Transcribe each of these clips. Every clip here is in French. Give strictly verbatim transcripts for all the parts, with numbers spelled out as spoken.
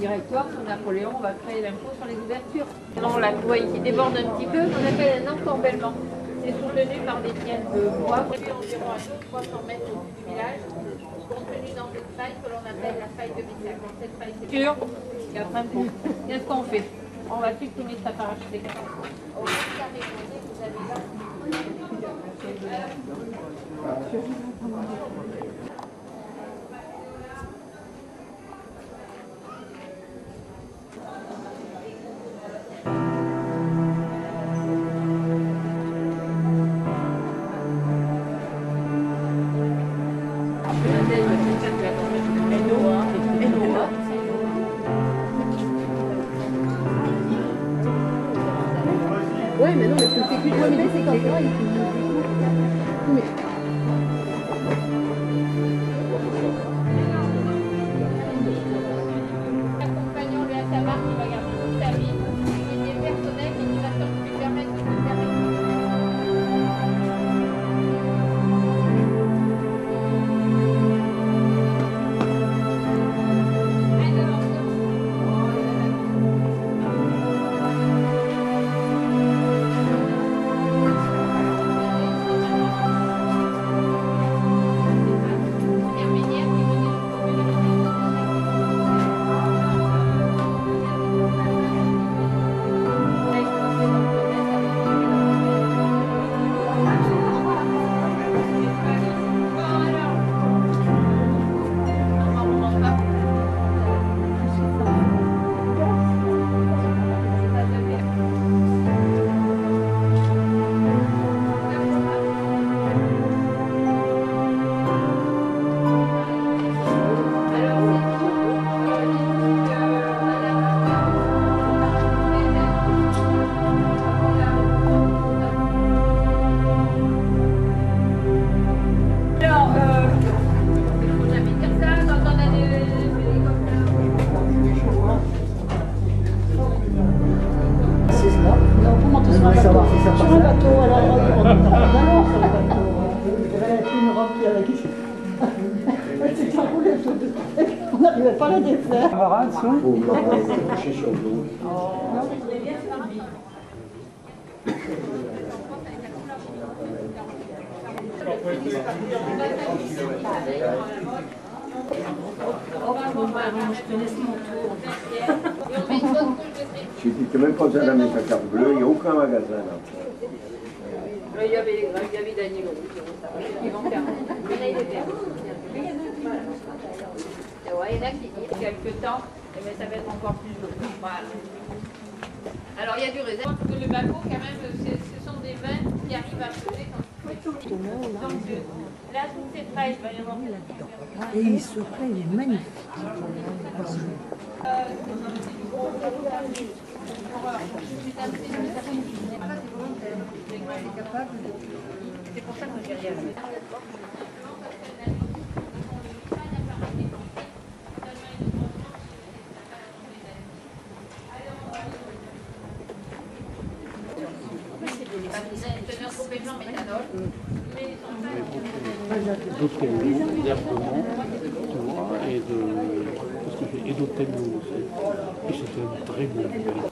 directoire sous Napoléon, on va créer l'impôt sur les ouvertures. Non, la voie qui déborde un petit peu, qu'on appelle un encorbellement. C'est soutenu par des tiennes de bois, prévu environ à deux à trois cents mètres au-dessus du village, contenu dans une faille que l'on appelle la faille de Missac. Cette faille, c'est sûr. Et après, bon, qu'est-ce qu'on fait? On va supprimer ça par architecture. Au carré, vous avez là. Oui, mais non, mais c'est plus de c'est comme ça. Mais... Accompagnons-le à sa marque, il va garder toute sa vie. Il est personnel, mais il va surtout lui permettre de se faire. Sur un bateau, alors on est en sur le bateau. Il y avait une robe qui avait qui elle s'est enroulée, on n'arrivait pas à la défaire. Je dis que même pas besoin d'amener ta carte bleue, il n'y a aucun magasin là. Il y avait, il y avait Daniel qui vont faire. Mais là, il est vert. Il y en a qui disent quelques temps, mais ça va être encore plus long. Voilà. Alors, il y a du réserve. Parce que le bateau, quand même, ce sont des vins qui arrivent à peser quand donc, là, toute cette faille, il va y avoir... Et ce plat, il est magnifique. C'est pour ça que j'ai rien fait. D'autres d'herbement, tu vois, et de et d'hôtel aussi. Et c'était un très bon hôtel.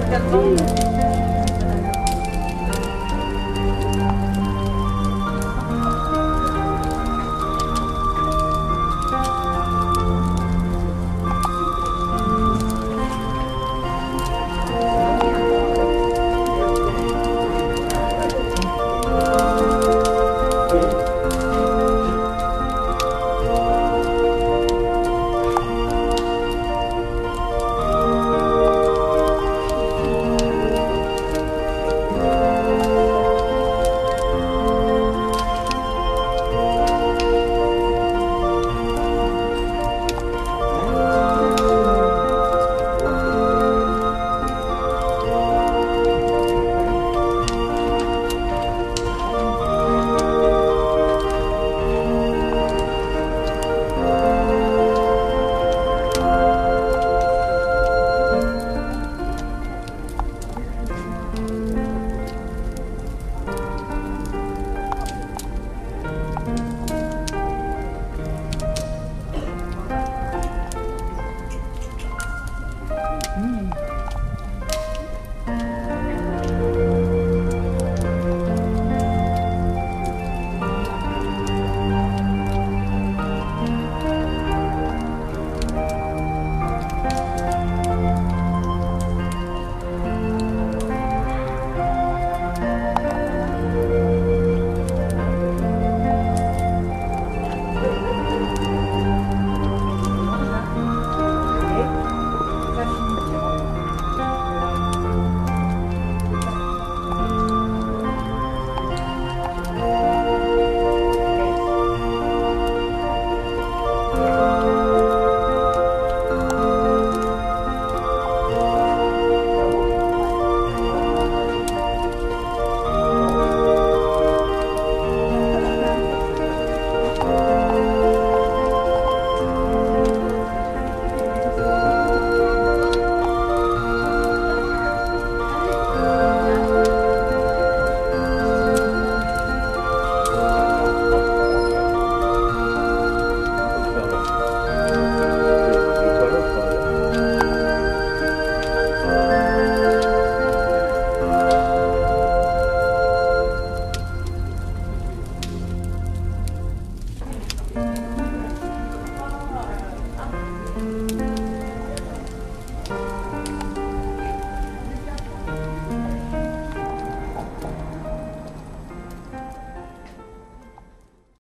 quatre ans.